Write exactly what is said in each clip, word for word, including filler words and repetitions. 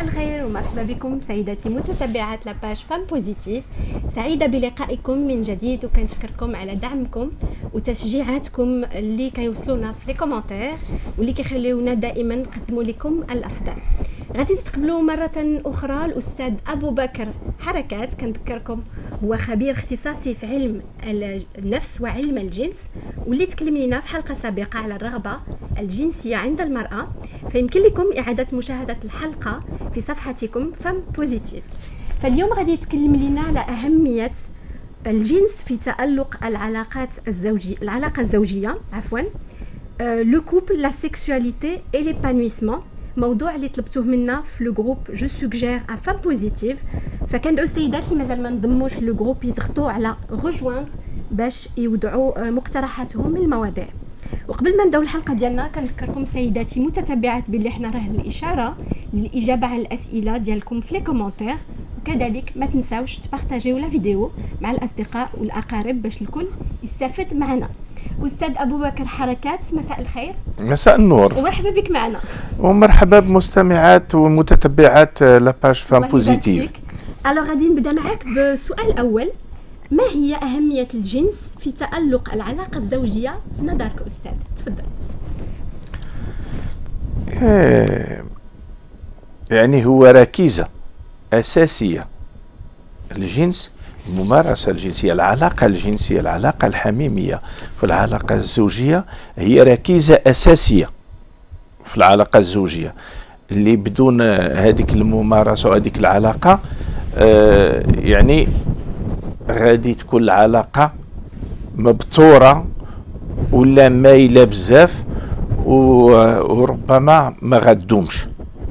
الخير ومرحبا بكم سيداتي متتبعات لاباج فام بوزيتيف. سعيدة بلقائكم من جديد وكنشكركم على دعمكم وتشجيعاتكم اللي كيوصلونا في لي كومونتير واللي كيخليونا دائما نقدموا لكم الافضل. غادي نستقبلوا مرة أخرى الأستاذ أبو بكر حركات. كنذكركم هو خبير اختصاصي في علم النفس وعلم الجنس، واللي تكلم لنا في حلقة سابقة على الرغبة الجنسية عند المرأة، فيمكن لكم إعادة مشاهدة الحلقة في صفحتكم فام بوزيتيف. فاليوم غادي يتكلم لنا على أهمية الجنس في تألق العلاقات الزوجية العلاقة الزوجية عفوا لو كوبل لا سيكسواليتي اي ليبانويسمون، موضوع اللي طلبتوه منا في لو جروب جو سوجير ا فام بوزيتيف. فكندعو السيدات اللي مازال ما انضموش لو جروب يضغطوا على ريجويندر باش يودعوا مقترحاتهم من المواضيع. وقبل ما نبداو الحلقه ديالنا كنذكركم سيداتي متتبعات باللي حنا راه الاشاره للاجابه على الاسئله ديالكم في لي كومونتير، وكذلك ما تنساوش تبارطاجيو لا فيديو مع الاصدقاء والاقارب باش الكل يستفد معنا. أستاذ أبو بكر حركات، مساء الخير. مساء النور ومرحبا بك معنا. ومرحبا بمستمعات ومتتبعات لاباج فام بوزيتيف. الو غادي نبدا معك بسؤال الاول، ما هي أهمية الجنس في تألق العلاقة الزوجية في نظرك أستاذ؟ تفضل. يعني هو ركيزة أساسية. الجنس، الممارسة الجنسية، العلاقة الجنسية، العلاقة الحميمية في العلاقة الزوجية هي ركيزة أساسية في العلاقة الزوجية، اللي بدون هذيك الممارسة وهذيك العلاقة آه يعني غادي تكون العلاقة مبتورة ولا مايلة بزاف وربما ما غادومش،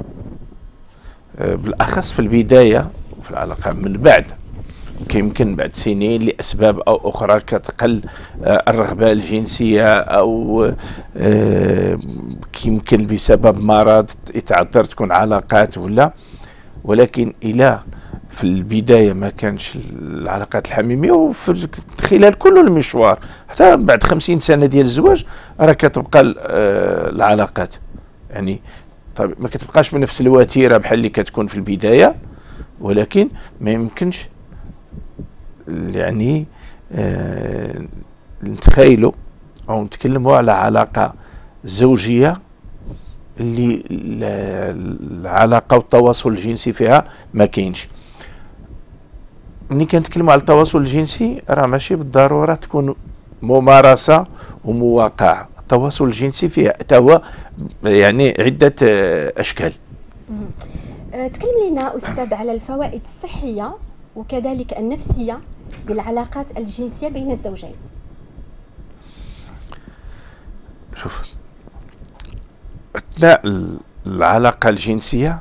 آه بالأخص في البداية في العلاقة. من بعد يمكن بعد سنين لأسباب أو أخرى كتقل الرغبة الجنسية، أو يمكن بسبب مرض يتعذر تكون علاقات ولا، ولكن إلى في البداية ما كانش العلاقات الحميمية، وفي خلال كل المشوار حتى بعد خمسين سنة ديال الزواج راه كتبقى العلاقات، يعني طيب ما كتبقاش بنفس الوتيرة بحال اللي كتكون في البداية، ولكن ما يمكنش يعني آه نتخيلوا او نتكلموا على علاقه زوجيه اللي العلاقه والتواصل الجنسي فيها ما كاينش. ملي كنتكلموا على التواصل الجنسي راه ماشي بالضروره تكون ممارسه ومواقعه، التواصل الجنسي فيه حتى هو يعني عده اشكال. تكلم لنا استاذ على الفوائد الصحيه وكذلك النفسية للعلاقات الجنسية بين الزوجين. شوف، أثناء العلاقة الجنسية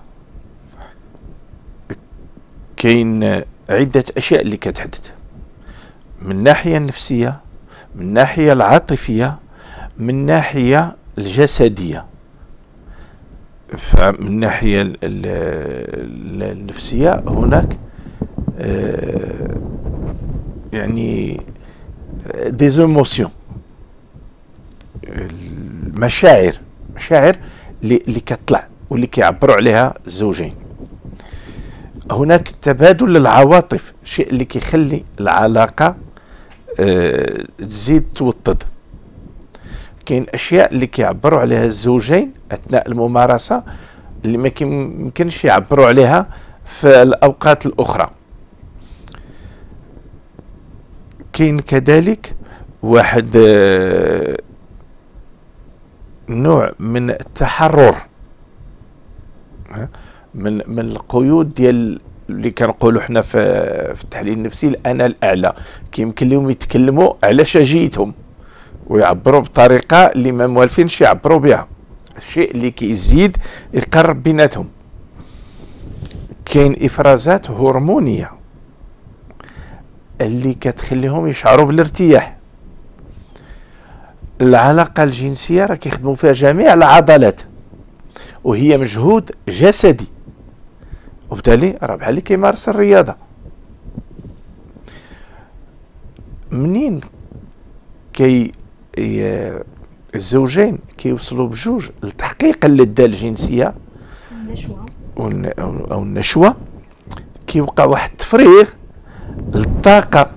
كاين عدة أشياء اللي كتحدث، من الناحية النفسية، من الناحية العاطفية، من الناحية الجسدية. فمن الناحية النفسية هناك آه يعني دي زيموسيون، المشاعر مشاعر اللي, اللي كتطلع واللي كيعبروا عليها الزوجين. هناك تبادل للعواطف، شيء اللي كيخلي العلاقة آه تزيد توطد. كاين اشياء اللي كيعبروا عليها الزوجين اثناء الممارسة اللي ما يمكنش يعبروا عليها في الاوقات الاخرى. كاين كذلك واحد نوع من التحرر من من القيود ديال اللي كنقولوا حنا في في التحليل النفسي الانا الاعلى. كيمكن لهم يتكلموا على شجيتهم ويعبروا بطريقه اللي ما موالفينش يعبروا بها، الشيء اللي كيزيد يقرب بيناتهم. كاين افرازات هرمونيه اللي كتخليهم يشعروا بالارتياح. العلاقة الجنسية راه كيخدموا فيها جميع العضلات وهي مجهود جسدي، وبالتالي راه بحال اللي كيمارس الرياضة. منين كي الزوجين كيوصلوا بجوج لتحقيق اللذة الجنسية النشوة او النشوه كيوقع واحد التفريغ للطاقه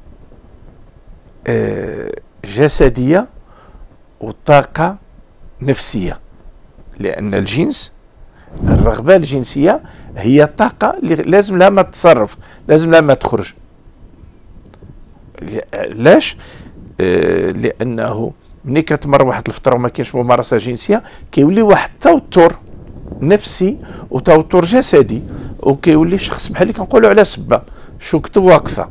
جسديه وطاقه نفسيه، لان الجنس الرغبه الجنسيه هي الطاقه اللي لازم لها ما تتصرف، لازم لها ما تخرج. علاش؟ آه لانه ملي كتمر واحد الفتره وما كاينش ممارسه جنسيه كيولي واحد التوتر نفسي وتوتر جسدي، وكيولي شخص بحال اللي كنقولوا على سبه شوكته واقفه.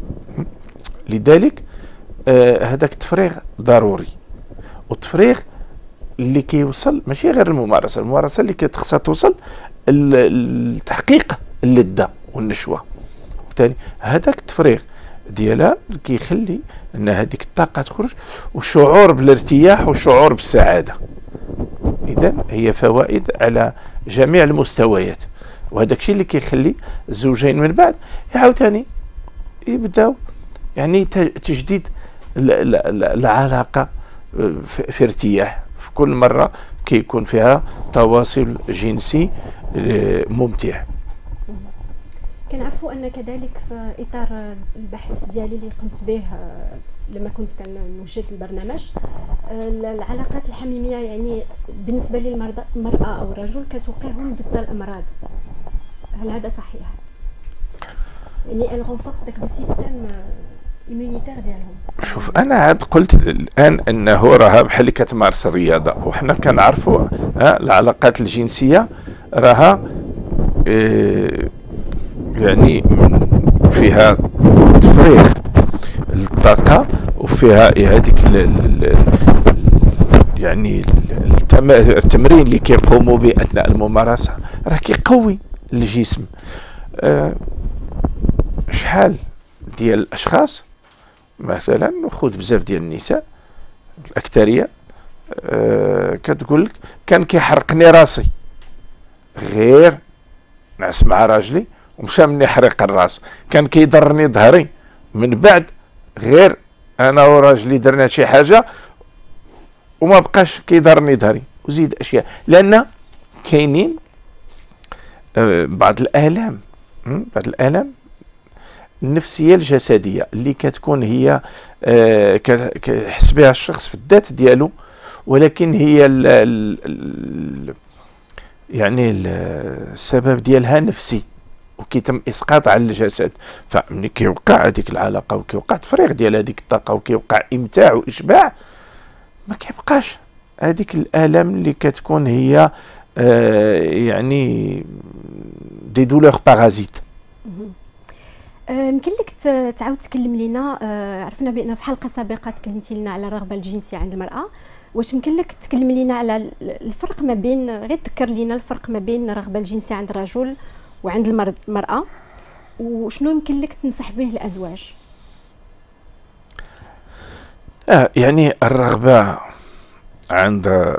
لذلك آه هذاك التفريغ ضروري، والتفريغ اللي كيوصل ماشي غير الممارسه، الممارسه اللي كتخصها توصل لتحقيق اللذه والنشوه، وبالتالي هذاك التفريغ ديالها كيخلي ان هذيك الطاقه تخرج وشعور بالارتياح وشعور بالسعاده. اذا هي فوائد على جميع المستويات، وهذاك الشيء اللي كيخلي الزوجين من بعد عاوتاني يبداو يعني تجديد العلاقه في ارتياح، في كل مره كيكون فيها تواصل جنسي ممتع. كنعرفوا ان كذلك في اطار البحث ديالي اللي قمت به لما كنت كنوجد البرنامج، العلاقات الحميميه يعني بالنسبه للمراه او الرجل كتوقعهم ضد الامراض. هل هذا صحيح؟ يعني ال renforce داك السيستم ايمونيتير ديالهم. شوف انا عاد قلت الان انه راها بحال اللي كتمارس الرياضه، وحنا كنعرفوا العلاقات الجنسيه راها إيه يعني فيها تفريغ للطاقه وفيها هذيك يعني التمرين اللي كيقوموا به اثناء الممارسه راه كيقوي الجسم. أه شحال ديال الاشخاص مثلا خذ بزاف ديال النساء الاكثريه أه كتقول لك كان كيحرقني راسي غير نعس مع راجلي ومشى مني حريق الراس، كان كيضرني ظهري من بعد غير انا وراجلي درنا شي حاجه وما بقاش كيضرني ظهري، وزيد اشياء، لان كاينين أه بعض الالام بعض الالام النفسيه الجسديه اللي كتكون هي أه كيحس بها الشخص في الذات ديالو، ولكن هي ال ال ال يعني السبب ديالها نفسي وكيتم اسقاط على الجسد. فملي كيوقع هذيك العلاقه وكيوقع تفريغ ديال هذيك الطاقه وكيوقع امتاع واشباع، ما كيبقاش هذيك الالام اللي كتكون هي آه يعني دي دولور بارازيت. يمكن لك تعاود تكلم لينا، آه عرفنا بان في حلقه سابقه تكلمتي لنا على الرغبه الجنسيه عند المراه، واش يمكن لك تكلم لينا على الفرق ما بين، غير تذكر لينا الفرق ما بين الرغبه الجنسيه عند الرجل وعند المراه، وشنو يمكن لك تنصح به الازواج؟ اه يعني الرغبه عند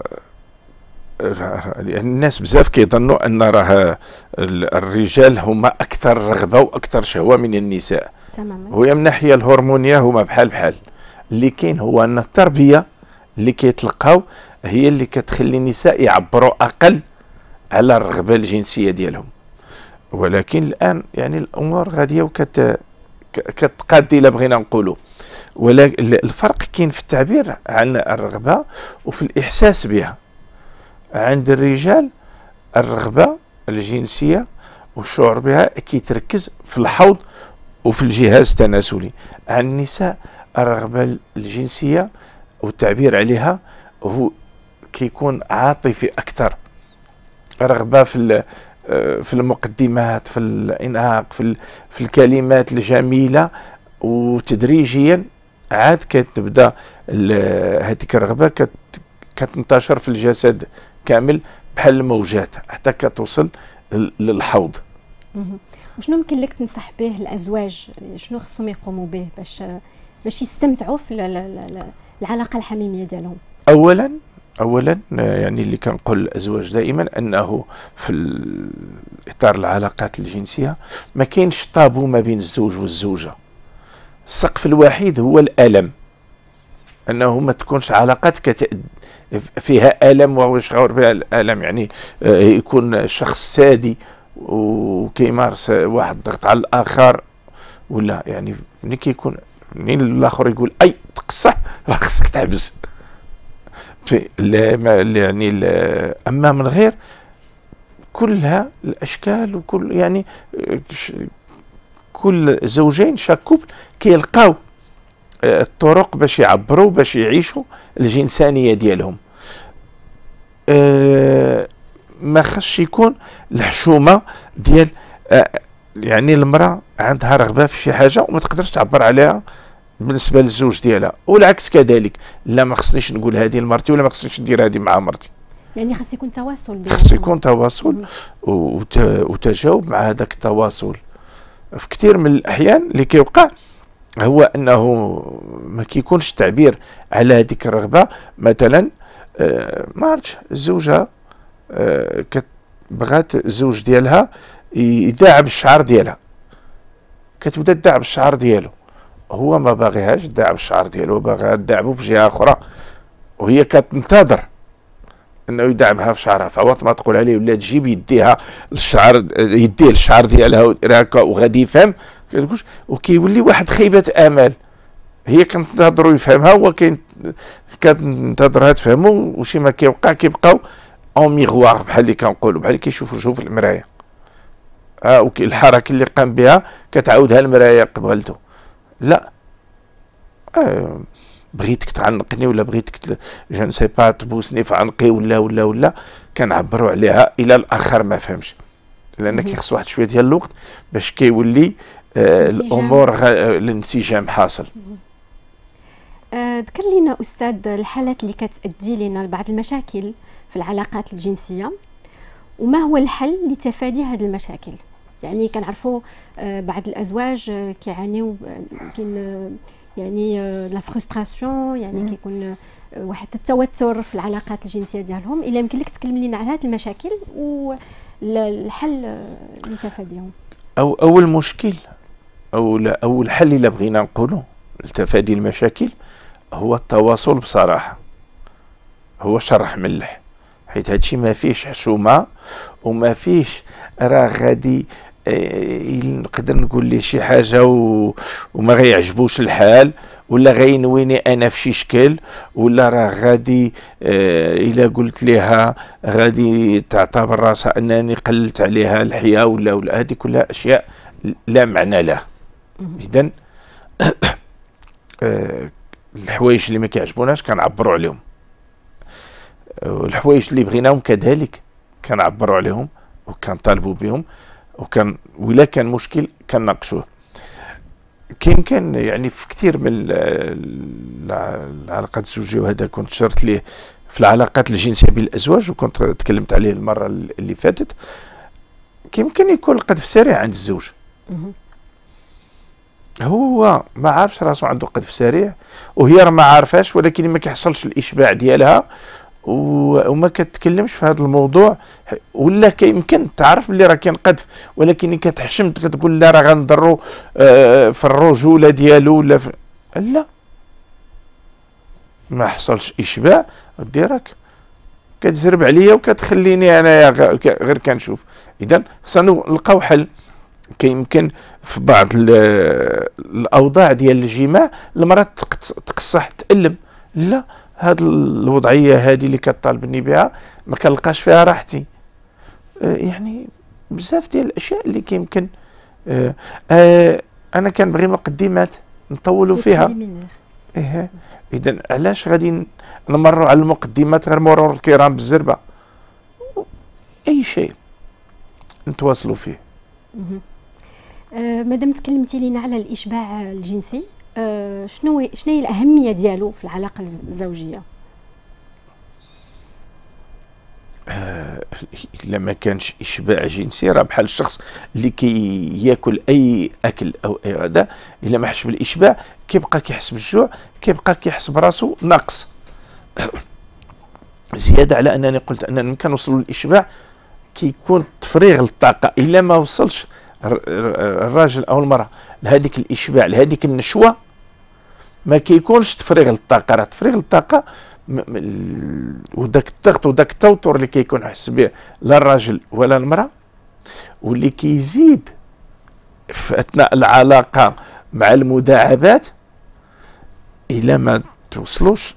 يعني الناس بزاف كيظنوا ان راه الرجال هما اكثر رغبه واكثر شهوه من النساء تماما، وهي من الناحيه الهرمونيه هما بحال بحال. اللي كاين هو ان التربيه اللي كيتلقاو هي اللي كتخلي النساء يعبروا اقل على الرغبه الجنسيه ديالهم، ولكن الان يعني الامور غاديه وكت كتقادي الا بغينا نقولوا، ولكن الفرق كاين في التعبير عن الرغبه وفي الاحساس بها. عند الرجال الرغبه الجنسيه والشعور بها كيتركز في الحوض وفي الجهاز التناسلي. عند النساء الرغبه الجنسيه والتعبير عليها هو كيكون عاطفي اكثر، رغبه في في المقدمات، في الانعاق، في في الكلمات الجميله، وتدريجيا عاد كتبدا هذيك الرغبه كتنتشر في الجسد كامل بحال الموجات حتى كتوصل للحوض. وشنو يمكن لك تنصح به الازواج، شنو خصهم يقوموا به باش باش يستمتعوا في العلاقه الحميميه ديالهم؟ اولا اولا يعني اللي كنقول للازواج دائما انه في اطار العلاقات الجنسيه ما كاينش طابو ما بين الزوج والزوجه. السقف الوحيد هو الالم، انه ما تكونش علاقات كت... فيها الم وهو يشعر بها الالم، يعني يكون شخص سادي وكيمارس واحد الضغط على الاخر، ولا يعني ملي كيكون منين الاخر يقول اي تقصح راه خصك تحبس. يعني اما من غير كلها الاشكال وكل يعني كل زوجين شاكوب كيلقاو الطرق باش يعبروا باش يعيشوا الجنسانيه ديالهم. أه ما خصش يكون الحشومه ديال أه يعني المراه عندها رغبه في شي حاجه وما تقدرش تعبر عليها بالنسبه للزوج ديالها، والعكس كذلك. لا ما خصنيش نقول هذه لمرتي ولا ما خصنيش ندير هذه مع مرتي. يعني خص يكون تواصل بينهم، خص يكون تواصل وتجاوب مع هذاك التواصل. في كثير من الاحيان اللي كيوقع هو انه ما كيكونش تعبير على هذيك الرغبه. مثلا آه ما عرفتش الزوجه آه بغات الزوج ديالها يداعب الشعر ديالها، كتبدا تداعب الشعر ديالو، هو ما باغيهاش تداعب الشعر ديالو، باغيها تداعبو في جهه اخرى، وهي كتنتظر انه يداعبها في شعرها. فوقت ما تقول عليه ولا تجيب يديها الشعر يديه الشعر ديالها هكا وغادي يفهم كتقولش، وكيولي واحد خيبه امال. هي كنتظروا يفهمها هو كتنتظرها تفهمو، وشي ما كيوقع كيبقاو اون ميغوار بحال اللي كنقولوا، بحال اللي كيشوفوا وجهو في المرايه. اه الحركه اللي قام بها كتعاودها المرايه قبلته. لا آه بغيتك تعنقني ولا بغيتك جو نسي با تبوسني في عنقي ولا ولا ولا كنعبروا عليها الى الاخر ما فهمش، لان كيخص واحد شويه ديال الوقت باش كيولي آه الامور الانسجام حاصل. آه ذكر لنا استاذ الحالات اللي كتأدي لنا لبعض المشاكل في العلاقات الجنسيه، وما هو الحل لتفادي هذه المشاكل؟ يعني كنعرفوا آه بعض الازواج آه كيعانيوا يمكن آه يعني آه لا فرستراسيون، يعني كيكون آه واحد التوتر في العلاقات الجنسيه ديالهم. الا يمكن لك تكلم لنا على هذه المشاكل والحل آه لتفاديهم. او اول مشكل او لا اول حل اللي بغينا نقوله لتفادي المشاكل هو التواصل بصراحه، هو شرح ملح، حيت هادشي ما فيش حشومه وما فيش راه غادي آه نقدر نقول ليه شي حاجه و... وما غيعجبوش الحال، ولا غينويني انا في شي شكل، ولا راه غادي آه الا قلت لها غادي تعتبر راسها انني قللت عليها الحياه، ولا ولا هذه كلها اشياء لا معنى لها. اذا آه الحوايج اللي ما كيعجبوناش كنعبروا عليهم، والحوايج اللي بغيناهم كذلك كنعبروا عليهم وكنطالبوا بهم، وكان ولا كان مشكل كنناقشوه. كاين كان يعني في كثير من العلاقات الزوجيه، وهذا كنت شرت ليه في العلاقات الجنسيه بين الازواج وكنت تكلمت عليه المره اللي فاتت، كيمكن يكون القذف سريع عند الزوج. هو ما عارفش راسو عنده قذف سريع وهي راه ما عارفاش، ولكن ما كيحصلش الاشباع ديالها وما كتكلمش في هذا الموضوع، ولا كيمكن تعرف بلي راه كاين قذف ولكن كتحشم كتقول لا راه غنضروا آه في الرجوله ديالو ولا في... لا ما حصلش اشباع ديرك كتزرب عليا وكتخليني انا غير كنشوف. اذا خصنا نلقاو حل. كيمكن في بعض الاوضاع ديال الجماع المراه تقصح تألم، لا هاد الوضعيه هذه اللي كطالبني بها ما كنلقاش فيها راحتي. آه يعني بزاف ديال الاشياء اللي كيمكن آه آه انا كنبغي مقدمات نطولوا فيها. ايه اذا علاش غادي نمروا على المقدمات غير مرور الكرام بالزربه؟ اي شيء نتواصلوا فيه. آه مادام تكلمتي لنا على الاشباع الجنسي، آه شنو شنو هي الاهميه ديالو في العلاقه الزوجيه؟ آه الا ما كانش اشباع جنسي راه بحال الشخص اللي كي ياكل اي اكل او اي غدا، الا ما حش بالاشباع كيبقى كيحس بالجوع، كيبقى كيحس براسو ناقص. زياده على انني قلت اننا كنوصلوا للاشباع كيكون تفريغ للطاقه. الا ما وصلش الراجل او المراه لهذيك الاشباع لهذيك النشوه ما كيكونش تفريغ للطاقه. راه تفريغ للطاقه وداك الضغط وداك التوتر اللي كيكون حس به لا الراجل ولا المراه، واللي كيزيد في اثناء العلاقه مع المداعبات، الى ما توصلوش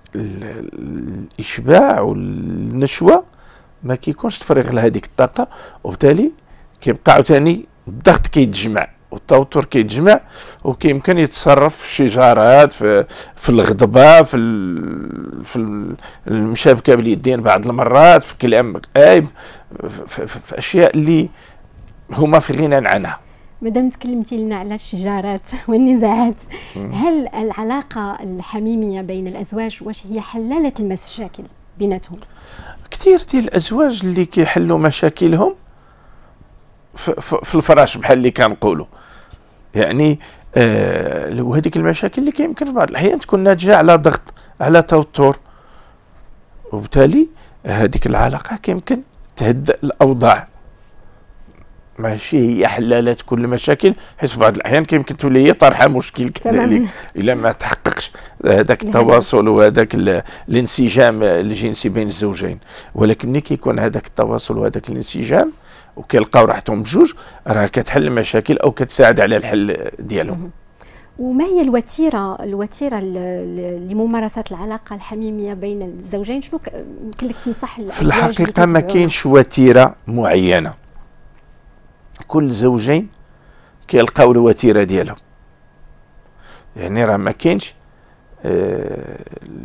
الاشباع والنشوه ما كيكونش تفريغ لهذيك الطاقه، وبالتالي كيبقى عاوتاني الضغط كيتجمع والتوتر كيتجمع، وكيمكن يتصرف في الشجارات، في في الغضبه، في في المشابكه باليدين بعض المرات، في كلام عيب، في, في, في اشياء اللي هما في غنى عنها. مادام تكلمتي لنا على الشجارات والنزاعات، هل العلاقه الحميميه بين الازواج واش هي حلالة المشاكل بيناتهم؟ كثير ديال الازواج اللي كيحلوا مشاكلهم في, في الفراش بحال اللي كنقولوا، يعني آه وهذيك المشاكل اللي كيمكن في بعض الاحيان تكون ناتجه على ضغط، على توتر، وبالتالي هذيك العلاقه كيمكن تهدئ الاوضاع. ماشي هي حلالة كل المشاكل، حيت في بعض الاحيان كيمكن تولي هي طرحه مشكل كذلك الا ما تحققش هذاك التواصل وهذاك الانسجام الجنسي بين الزوجين. ولكن ملي كيكون هذاك التواصل وهذاك الانسجام وكيلقاو راحتهم بجوج، راه كتحل المشاكل او كتساعد على الحل ديالهم. وما هي الوتيره الوتيره لممارسه العلاقه الحميميه بين الزوجين؟ شنو يمكن لك تنصح الازواج؟ في الحقيقه ما كاينش وتيره معينه، كل زوجين كيلقاو الوتيره ديالهم. يعني راه ما كاينش آه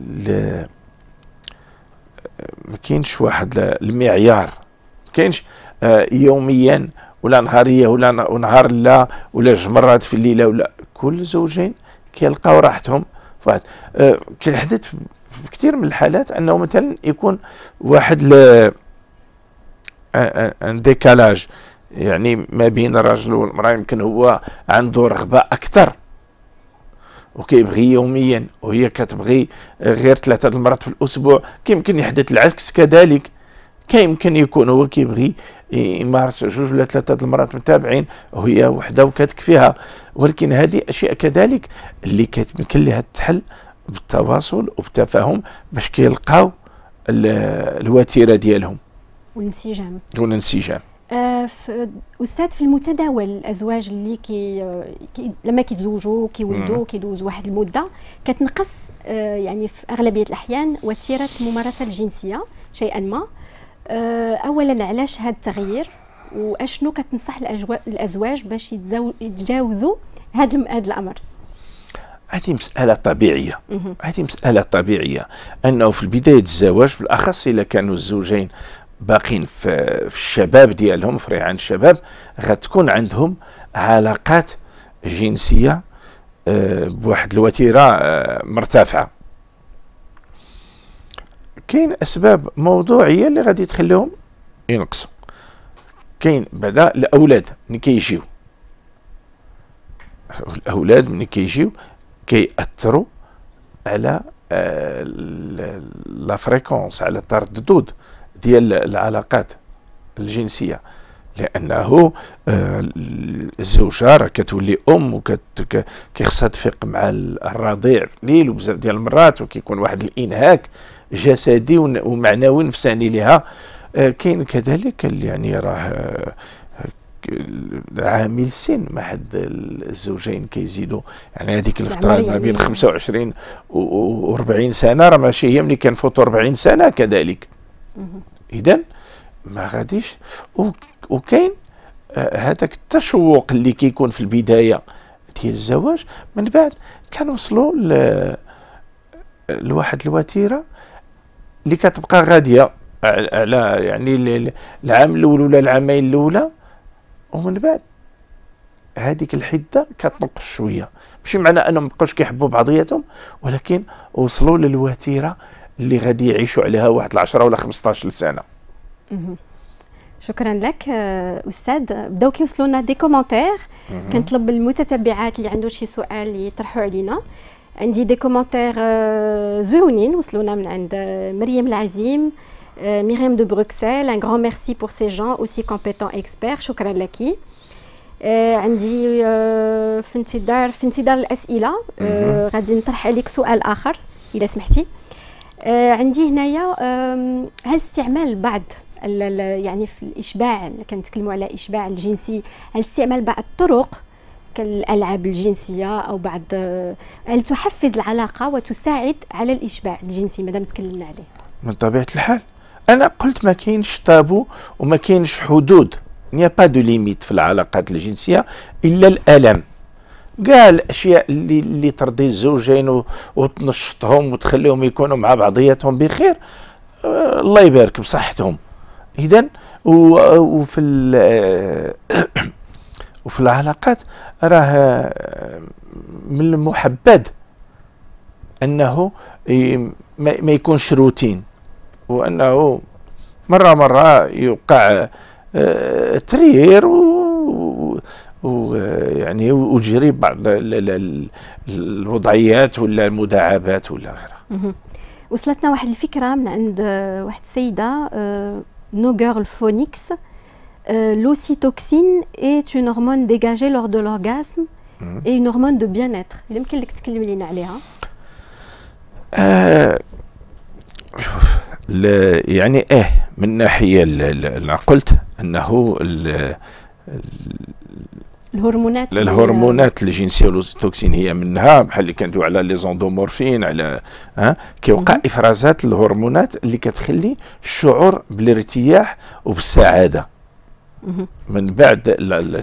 ما كاينش واحد المعيار، ما كاينش آه يوميا ولا نهاريه ولا نهار لا ولا جوج مرات في الليله، ولا كل زوجين كيلقاو راحتهم. فواحد آه كيحدث في كثير من الحالات انه مثلا يكون واحد ل ان ديكالاج، يعني ما بين الرجل والمراه، يمكن هو عنده رغبه اكثر وكيبغي يوميا وهي كتبغي غير ثلاثه المرات في الاسبوع. كيمكن يحدث العكس كذلك، كيمكن يكون هو كيبغي يمارس جوج ولا ثلاثه المرات متابعين وهي وحده وكتكفيها. ولكن هذه اشياء كذلك اللي كيمكن لها تحل بالتواصل وبالتفاهم باش كيلقاو الوتيره ديالهم والانسجام والانسجام. آه أستاذ، في المتداول الأزواج اللي كي, كي لما كيتزوجوا كيولدوا كيدوزوا واحد المدة كتنقص آه يعني في أغلبية الأحيان وتيرة الممارسة الجنسية شيئا ما. آه أولا علاش هذا التغيير، وأشنو كتنصح الأزواج باش يتجاوزوا هذا هذا الأمر؟ هذه مسألة طبيعية، هذه مسألة طبيعية أنه في بداية الزواج بالأخص إذا كانوا الزوجين باقين في, في الشباب ديالهم، في ريعان الشباب، غتكون عندهم علاقات جنسية آه بواحد الوتيرة آه مرتفعة. كاين أسباب موضوعية اللي غادي تخليهم ينقصوا. كاين بعدا الأولاد ملي كيجيو، الأولاد ملي كيجيو كيأثروا على آه لا فريكونس، على التردد ديال العلاقات الجنسيه، لانه آه الزوجه راه كتولي ام وكيخصها تفيق مع الرضيع في الليل وبزاف ديال المرات، وكيكون واحد الانهاك جسدي ومعنوي نفساني لها. آه كاين كذلك يعني راه آه عامل السن مع حد الزوجين كيزيدوا، يعني هذيك الفتره ما بين خمسة وعشرين و أربعين سنه راه ماشي هي ملي كنفوتوا أربعين سنه كذلك. اذا ما غاديش. وكاين آه هذاك التشوق اللي كيكون في البدايه ديال الزواج، من بعد كنوصلوا ل لواحد الوتيره اللي كتبقى غاديه على يعني العام الاول ولا العامين الاولى، ومن بعد هذيك الحده كتنقص شويه. ماشي معنى انهم مابقاوش كيحبوا بعضياتهم، ولكن وصلوا للوتيره اللي غادي يعيشوا عليها واحد العشرة ولا خمسطاش سنه. شكرا لك استاذ. بداو كيوصلوا لنا دي كومونتير، كنطلب المتتبعات اللي عنده شي سؤال يطرحوا علينا. عندي دي كومونتير زويونين وصلونا من عند مريم العزيم، ميريم دو بروكسل. un grand merci pour ces gens aussi compétents experts. شكرا لك. آه عندي آه في انتظار في انتظار الاسئله. آه غادي نطرح عليك سؤال اخر اذا سمحتي. آه عندي هنايا آه هل استعمال بعض يعني في الاشباع، كنتكلموا على اشباع الجنسي، هل استعمال بعض الطرق كالالعاب الجنسيه او بعض آه هل تحفز العلاقه وتساعد على الاشباع الجنسي مادام تكلمنا عليه؟ من طبيعه الحال انا قلت ما كاينش تابو وما كاينش حدود، نيا با دو ليميت في العلاقات الجنسيه الا الالم. كاع الاشياء اللي اللي ترضي الزوجين وتنشطهم وتخليهم يكونوا مع بعضياتهم بخير، آه الله يبارك بصحتهم. اذا وفي وفي العلاقات راه من المحبذ انه ما يكونش روتين، وانه مره مره يوقع تغيير ويعني وتجري بعض الوضعيات ولا المداعبات ولا غيرها. وصلتنا واحد الفكره من عند واحد السيده No Girl Phonics. Euh, l'ocytocine est une hormone dégagée lors de l'orgasme mmh. et une hormone de bien-être. يمكن لك تكلمي لنا عليها؟ آه شوف يعني ايه من ناحيه اللي قلت انه ال الهرمونات الهرمونات الجنسيه والأوسيتوكسين هي منها، بحال اللي كندويو على لي زوندومورفين على ها كيوقع افرازات الهرمونات اللي كتخلي الشعور بالارتياح وبالسعاده من بعد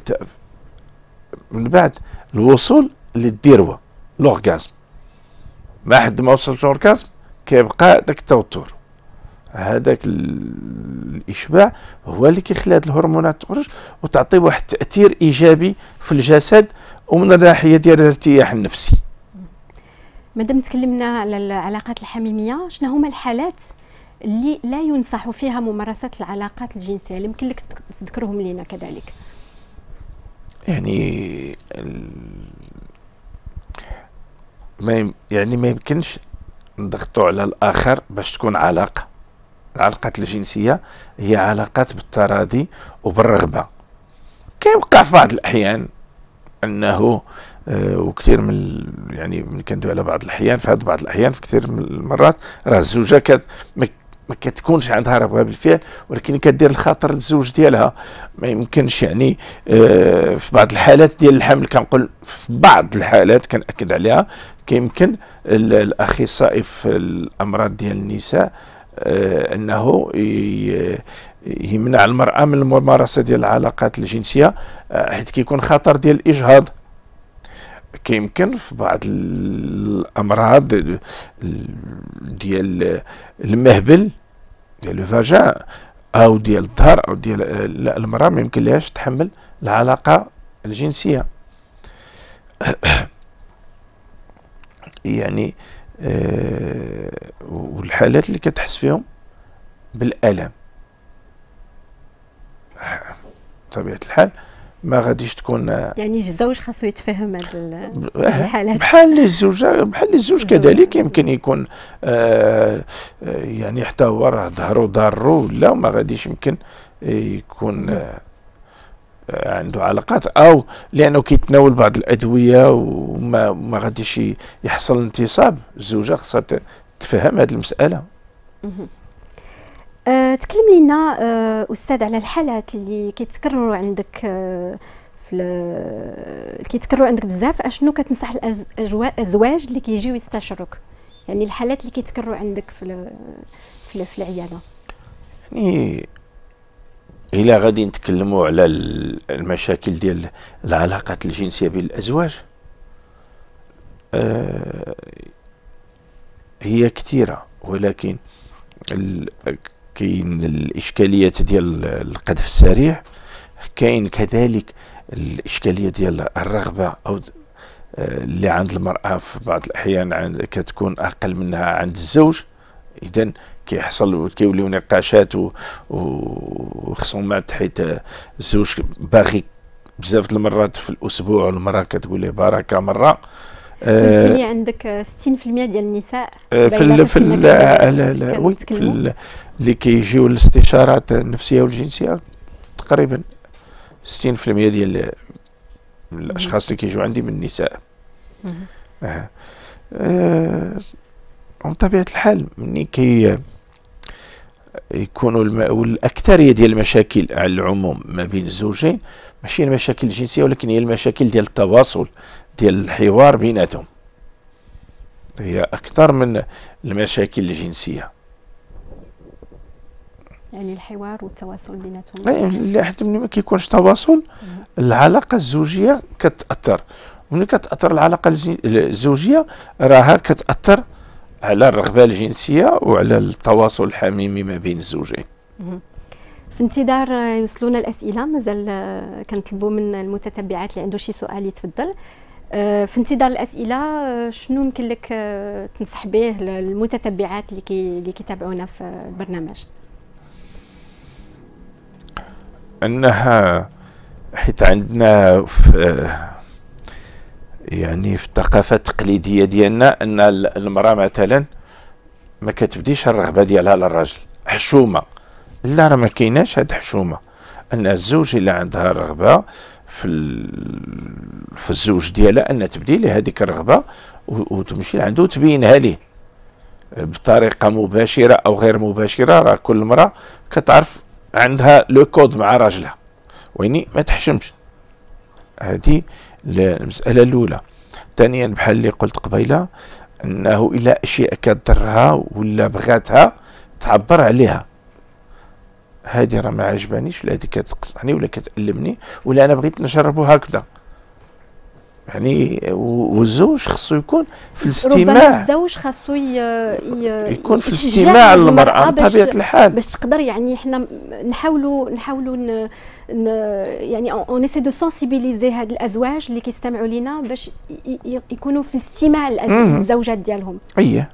من بعد الوصول للذروه لورغازم. ما حد ما وصلش لورغازم كيبقى داك التوتر، هذاك الاشباع هو اللي كيخلي هاد الهرمونات تخرج وتعطي واحد التاثير ايجابي في الجسد ومن الناحيه ديال الارتياح النفسي. مادام تكلمنا على العلاقات الحميميه، شنو هما الحالات اللي لا ينصح فيها ممارسه العلاقات الجنسيه اللي يمكن لك تذكرهم لنا كذلك؟ يعني ما يعني ما يمكنش نضغطوا على الاخر باش تكون علاقه. العلاقات الجنسيه هي علاقات بالتراضي وبالرغبه. كيوقع في بعض الاحيان انه آه وكثير من يعني ملي كندوي على بعض الاحيان في هاد بعض الاحيان في كثير من المرات راه الزوجه كت ما كتكونش عندها رغبه بالفعل، ولكن كدير الخاطر للزوج ديالها. ما يمكنش يعني آه في بعض الحالات ديال الحمل، كنقول في بعض الحالات كنأكد عليها، كيمكن الاخصائي في الامراض ديال النساء آه انه يمنع المراه من الممارسه ديال العلاقات الجنسيه آه حيت كيكون خطر ديال الاجهاض. كيمكن في بعض الامراض ديال المهبل ديال الفاجان او ديال الظهر او ديال لا المراه ما يمكن لهاش تحمل العلاقه الجنسيه. يعني آه والحالات اللي كتحس فيهم بالالم بطبيعه الحال ما غاديش تكون يعني الزوج خاصو يتفهم هاد الحالات. بحال الزوجه بحال الزوج كذلك يمكن يكون آه يعني حتى هو راه ظهرو ضارو لا ما غاديش يمكن يكون آه عنده علاقات، او لانه كيتناول بعض الادويه وما ما غاديش يحصل انتصاب. الزوجه خاصها تفهم هذه المساله. أه تكلم لنا أه استاذ على الحالات اللي كيتكرروا عندك أه في اللي كيتكرروا عندك بزاف. اشنو كتنصح الازواج اللي كيجيو يستشروك؟ يعني الحالات اللي كيتكرروا عندك في في, في العياده. يعني الا غادي نتكلموا على المشاكل ديال العلاقات الجنسيه بين الازواج أه هي كثيره، ولكن كاين الاشكاليات ديال القذف السريع، كاين كذلك الاشكاليه ديال الرغبه او اللي عند المراه في بعض الاحيان عند كتكون اقل منها عند الزوج. اذا كيحصل كيوليو نقاشات وخصومات حيت الزوج باغي بزاف المرات في الاسبوع والمره كتقول ليه بركه مره. قلتي عندك ستين بالمئة ديال النساء في ال في ال لا لا وي في اللي كيجيو الاستشارات النفسيه والجنسيه تقريبا ستين بالمئة ديال الاشخاص اللي كيجوا عندي من النساء. آه. آه. بطبيعه الحال ملي كي يكونوا الم... والاكثريه ديال المشاكل على العموم ما بين الزوجين ماشي المشاكل الجنسيه، ولكن هي المشاكل ديال التواصل، ديال الحوار بيناتهم، هي اكثر من المشاكل الجنسيه. يعني الحوار والتواصل بيناتهم، لا حتى ملي ما كيكونش تواصل العلاقه الزوجيه كتاثر، وملي كتاثر العلاقه الزوجيه راها كتاثر على الرغبه الجنسيه وعلى التواصل الحميمي ما بين الزوجين. في انتظار يوصلونا الاسئله، مازال كنطلبوا من المتتبعات اللي عنده شي سؤال يتفضل. في انتظار الاسئله، شنو يمكن لك تنصح به للمتتبعات اللي كي اللي كيتابعونا في البرنامج؟ انها حيت عندنا في يعني في الثقافه التقليديه ديالنا ان المراه مثلا ما كتبديش الرغبه ديالها للراجل حشومه. لا، راه ما كايناش هاد حشومه، ان الزوج اللي عندها الرغبه في في الزوج ديالها ان تبدي له هذيك الرغبه وتمشي لعنده وتبينها ليه بطريقه مباشره او غير مباشره. راه كل مراه كتعرف عندها لو كود مع راجلها، ويني ما تحشمش. هذه المساله الاولى. ثانيا بحال اللي قلت قبيله، انه الى اشياء كضرها ولا بغاتها تعبر عليها. هذه راه ما عجبانيش، ولا هذه كتقصحني ولا كتألمني ولا انا بغيت نجربو هكذا. يعني والزوج خصو يكون في الاستماع. ربما الزوج خاصو يكون في الاستماع للمرأة بطبيعة الحال، باش تقدر. يعني حنا نحاولوا نحاولوا ن... ن... يعني اون اسي دو سونسيبيليزي هاد الازواج اللي كيستمعوا لينا باش ي... يكونوا في الاستماع للزوجات ديالهم. اييه،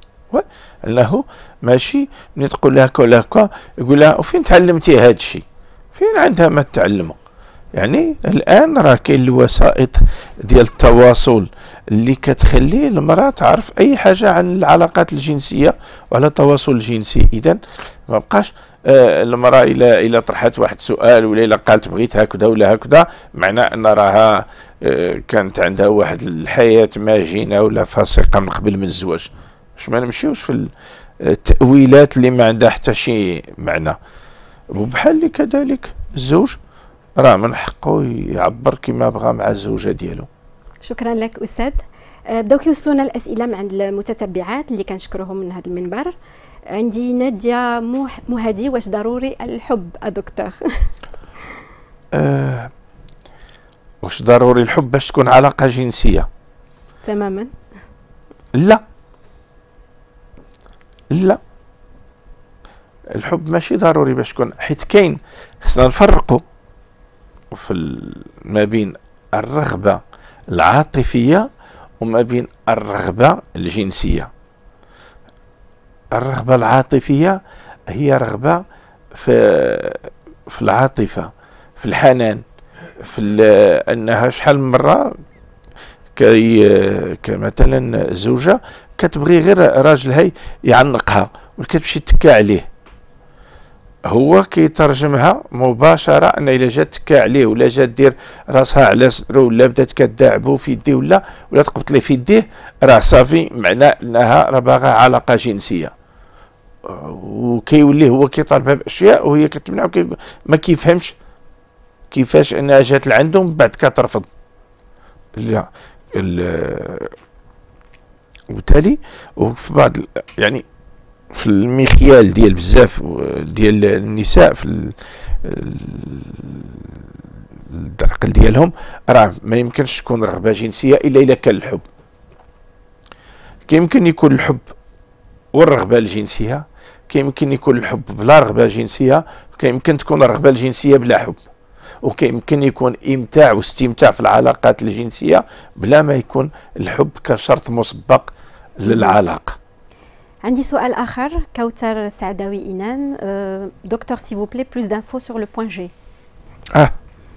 انه ماشي ملي تقول لها هكا ولا هكا يقول لها وفين تعلمتي هذا الشيء؟ فين عندها ما تعلمه؟ يعني الان راه كاين الوسائط ديال التواصل اللي كتخلي المراه تعرف اي حاجه عن العلاقات الجنسيه وعلى التواصل الجنسي. اذا ما بقاش آه المراه الى الى طرحت واحد سؤال ولا الى قالت بغيت هكذا ولا هكذا، معناه ان راها آه كانت عندها واحد الحياه ماجنه ولا فاسقه من قبل من الزواج. باش ما نمشيوش في التأويلات اللي ما عندها حتى شي معنى. وبحال اللي كذلك الزوج راه من حقه يعبر كما بغى مع الزوجه ديالو. شكرا لك استاذ. بداو كيوصلونا الاسئله من عند المتتبعات اللي كنشكرهم من هذا المنبر. عندي ناديه مهدي، واش ضروري الحب دكتور؟ آه واش ضروري الحب باش تكون علاقه جنسيه؟ تماما لا لا، الحب ماشي ضروري باش تكون، حيت كاين خصنا نفرقوا في ما بين الرغبه العاطفيه وما بين الرغبه الجنسيه. الرغبه العاطفيه هي رغبه في في العاطفه، في الحنان، في انها شحال من مره كي كمثلا زوجه كتبغي غير راجلها يعنقها وكتمشي تكا عليه، هو كيترجمها مباشره ان الا جات تكا عليه ولا جات دير راسها على صدرو ولا بدات كداعبو في يديه ولا ولا تقبط ليه في يديه، راه صافي معناه انها راه باغا علاقه جنسيه. وكيولي هو كيطالبها باشياء وهي كتمنع وكي ما كيفهمش كيفاش انها جات لعندهم بعد كترفض. لا وبالتالي وفي بعض يعني في المخيال ديال بزاف ديال النساء في العقل ديالهم راه ما يمكنش تكون رغبه جنسيه الا الا كان الحب. كيمكن يكون الحب والرغبه الجنسيه، كيمكن يكون الحب بلا رغبه جنسيه، كيمكن تكون الرغبه الجنسيه بلا حب، وكيمكن يكون امتاع واستمتاع في العلاقات الجنسيه بلا ما يكون الحب كشرط مسبق للعلاقه. عندي سؤال اخر. كوثر سعداوي اينان، دكتور سي فو بلي بلوس دانفو سور لو بوين جي. اه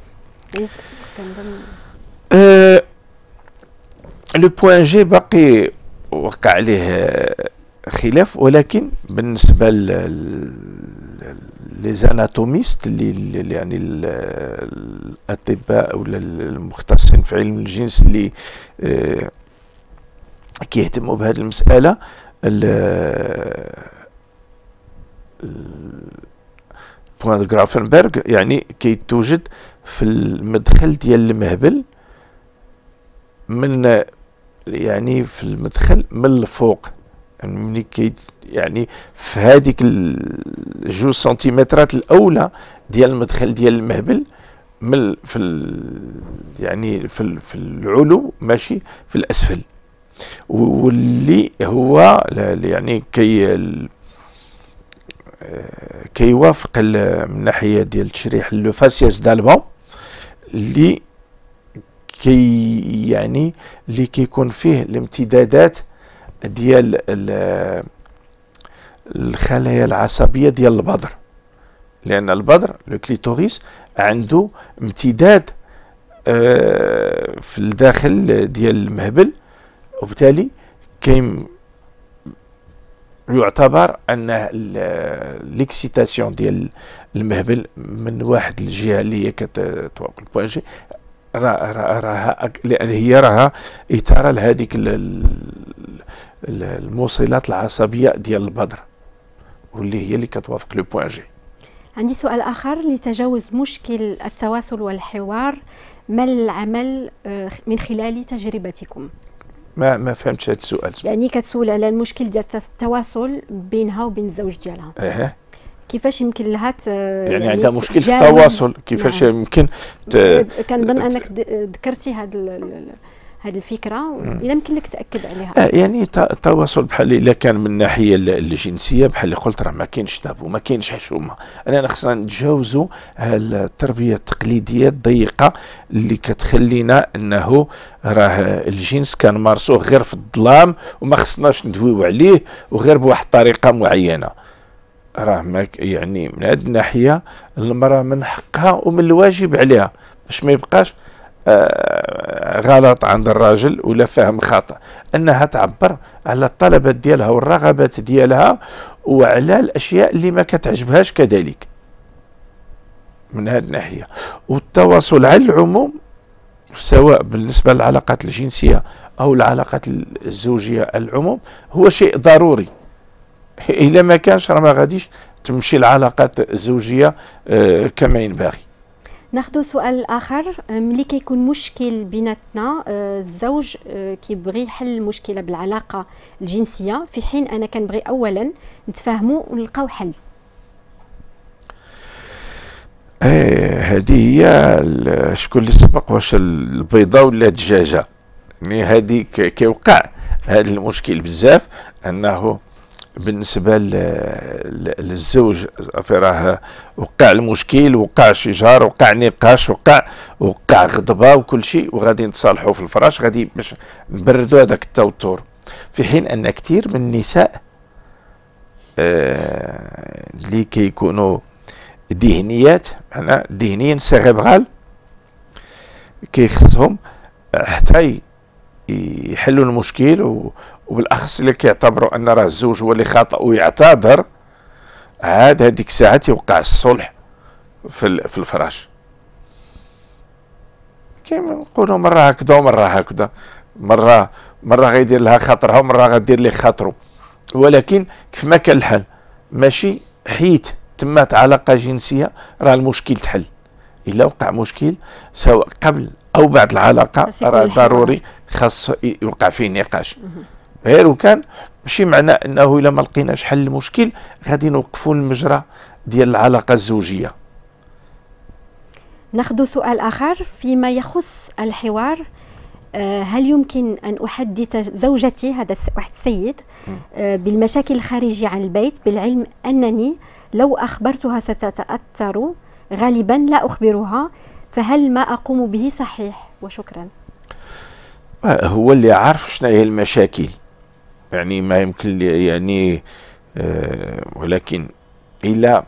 أه لو بوين جي باقي وقع عليه خلاف، ولكن بالنسبه لي زاناتوميست اللي يعني الاطباء ولا المختصين في علم الجنس اللي آه كيهتموا بهذه المساله، بوان غرافنبرغ، يعني كيتوجد في المدخل ديال المهبل، من يعني في المدخل من الفوق، يعني ملي كيت يعني في هذيك الجوج سنتيمترات الاولى ديال المدخل ديال المهبل، من في ال يعني في, ال في العلو ماشي في الاسفل، واللي هو يعني كي كيوافق من الناحيه ديال التشريح لو فاسياس دالبون، اللي كي يعني اللي كيكون فيه الامتدادات ديال الخلايا العصبيه ديال البدر، لان البدر لو كليتوريس عنده امتداد آه في الداخل ديال المهبل، وبالتالي كاين يعتبر ان ليكسيتاسيون ديال المهبل من واحد الجهه اللي هي كتوافق البوان جي، راها لان هي راها اثاره لهذيك الموصلات العصبيه ديال البدر، واللي هي اللي كتوافق لو بوان جي. عندي سؤال آخر: لتجاوز مشكل التواصل والحوار، ما العمل من خلال تجربتكم؟ ما ما فهمتش هذا السؤال. يعني كتسول على المشكل ديال التواصل بينها وبين الزوج ديالها. اها كيفاش يمكن لها ت... يعني, يعني عندها مشكل في التواصل، كيفاش نعم. يمكن ت... كنظن انك ذكرتي هذا هذه الفكره، الا يمكن لك تاكد عليها. آه يعني التواصل بحال الا كان من الناحيه الجنسيه بحال اللي قلت راه ما كاينش تابو، ما كاينش حشومه، انا خصنا نتجاوزوا التربيه التقليديه الضيقه اللي كتخلينا انه راه الجنس كنمارسوه غير في الظلام وما خصناش ندويو عليه وغير بواحد الطريقه معينه. راه ما يعني من هذه الناحيه المراه من حقها ومن الواجب عليها باش ما يبقاش آه غلط عند الراجل ولا فهم خاطئ انها تعبر على الطلبات ديالها والرغبات ديالها وعلى الاشياء اللي ما كتعجبهاش كذلك من هذه الناحيه. والتواصل على العموم سواء بالنسبه للعلاقات الجنسيه او العلاقات الزوجيه على العموم هو شيء ضروري، الا ما كانش راه ما غاديش تمشي العلاقات الزوجيه آه كما ينبغي. ناخذ سؤال اخر: ملي كيكون مشكل بيناتنا الزوج كيبغي يحل المشكله بالعلاقه الجنسيه، في حين انا كنبغي اولا نتفاهموا ونلقاو حل. ايه هذه هي شكون اللي سبق، واش البيضه ولا الدجاجه؟ يعني هذه كيوقع هذا المشكل بزاف، انه بالنسبه للزوج راه وقع المشكل، وقع شجار، وقع نقاش، وقع وقع غضبه وكل شيء، وغادي نتصالحوا في الفراش غادي باش نبردوا هذاك التوتر. في حين ان كثير من النساء آه اللي كيكونوا ذهنيات، معناها ذهنيا سيريبرال، كيخصهم حتى يحلوا المشكل، وبالاخص اللي كيعتبروا ان راه الزوج هو اللي خاطئ ويعتذر، عاد هذيك الساعات يوقع الصلح في في الفراش. كيما نقولوا مره هكذا ومره هكذا، مره مره غيدير لها خاطرها ومره غدير ليه خاطره، ولكن كيف ما كان الحل ماشي حيت تمات علاقه جنسيه راه المشكل تحل. الا وقع مشكل سواء قبل او بعد العلاقه راه ضروري خاص يوقع فيه نقاش. غير وكان ماشي معنى انه الا ما لقيناش حل المشكل غادي نوقفوا المجرى ديال العلاقه الزوجيه. ناخذ سؤال اخر فيما يخص الحوار: هل يمكن ان احدث زوجتي، هذا واحد السيد، بالمشاكل الخارجيه عن البيت، بالعلم انني لو اخبرتها ستتاثر، غالبا لا اخبرها، فهل ما اقوم به صحيح؟ وشكرا. هو اللي عارف شنو هي المشاكل، يعني ما يمكن يعني آه ولكن إلا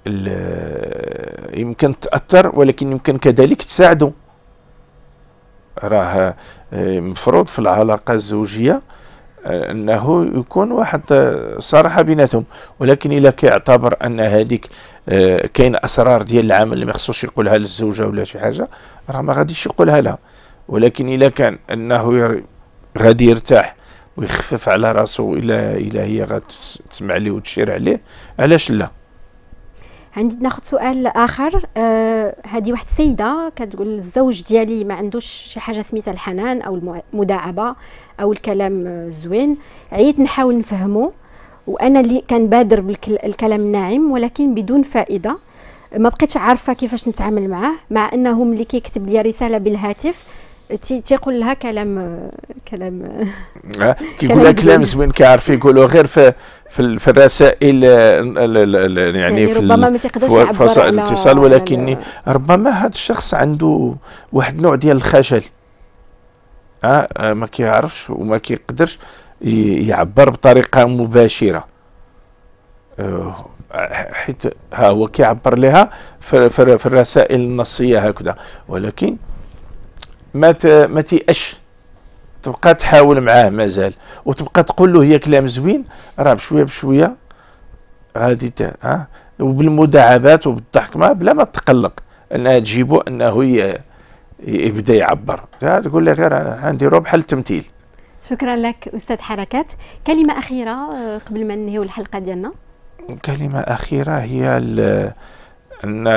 يمكن تأثر، ولكن يمكن كذلك تساعده. راه مفروض في العلاقة الزوجية انه يكون واحد صراحه بيناتهم. ولكن الا كيعتبر ان هذيك آه كاين اسرار ديال العمل اللي ما خصوش يقولها للزوجه ولا شي حاجه، راه ما غاديش يقولها لها. ولكن الا كان انه غادي يرتاح ويخفف على راسه الا الا هي غتسمع ليه وتشير عليه، علاش لا؟ عندي ناخذ سؤال اخر. آه هذه واحد السيده كتقول الزوج ديالي ما عندوش شي حاجه سميتها الحنان او المداعبه او الكلام الزوين، عييت نحاول نفهمه وانا اللي كنبادر بالكلام الناعم ولكن بدون فائده، ما بقيتش عارفه كيفاش نتعامل معاه، مع انه ملي كيكتب لي رساله بالهاتف تيقول لها كلام كلام كيقول لها كلام زوين، كيعرف يقولوا غير في في, في الرسائل يعني, يعني في ربما ما تيقدرش يعبر في وسائل الاتصال، ولكن ربما هذا الشخص عنده واحد نوع ديال الخجل، اه ما كيعرفش وما كيقدرش يعبر بطريقه مباشره، آه حيت ها هو كيعبر لها في, في, في الرسائل النصيه هكذا. ولكن ما ما تيأش، تبقى تحاول معاه مازال وتبقى تقول له هي كلام زوين، راه بشويه بشويه غادي ها وبالمداعبات وبالضحك معاه بلا ما تقلق انها تجيبه انه يبدا يعبر، تقول لي غير غنديرو بحال التمثيل. شكرا لك استاذ حركات. كلمه اخيره قبل ما ننهيو الحلقه ديالنا. كلمه اخيره هي ان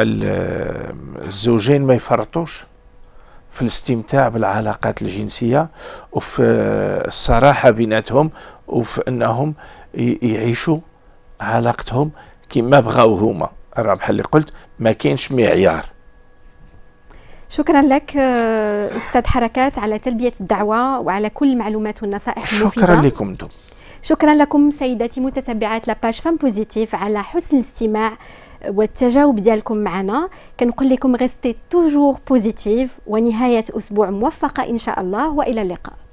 الزوجين ما يفرطوش في الاستمتاع بالعلاقات الجنسية وفي الصراحة بيناتهم، وفي أنهم يعيشوا علاقتهم كما بغاو هما، راه بحال اللي قلت ما كاينش معيار. شكرا لك أستاذ حركات على تلبية الدعوة وعلى كل المعلومات والنصائح المفيدة. شكرا لكم انتم. شكرا لكم سيداتي متتبعات لاباج فام بوزيتيف على حسن الاستماع والتجاوب ديالكم معنا. كنقول لكم غيستي توجور بوزيتيف ونهاية أسبوع موفقة إن شاء الله، وإلى اللقاء.